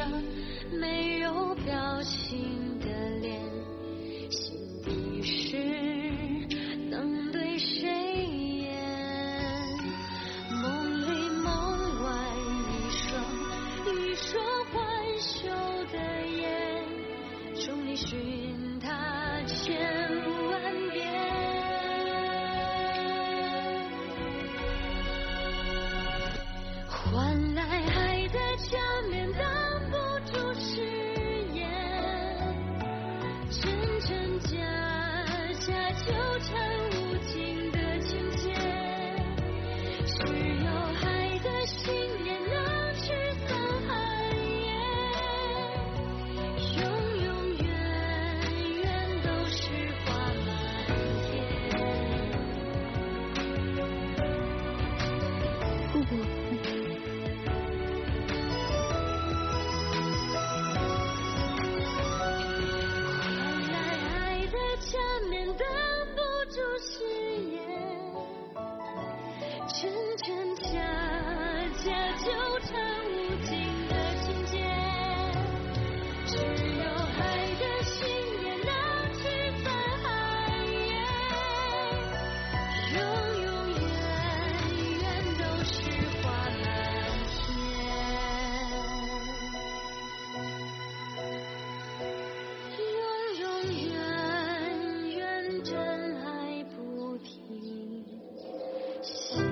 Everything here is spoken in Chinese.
没有表情的脸，心底事能对谁言？梦里梦外一双欲说还休的眼，众里寻他千万遍。换来爱的假面，挡不住誓言，真真假假纠缠无尽的情节，只有爱的信念能驱散寒夜，永永远远都是花满天。 姑姑。 真真假假纠缠无尽的情节，只有爱的信念能驱散寒夜，永永远远都是花满天，永永远远真爱不停。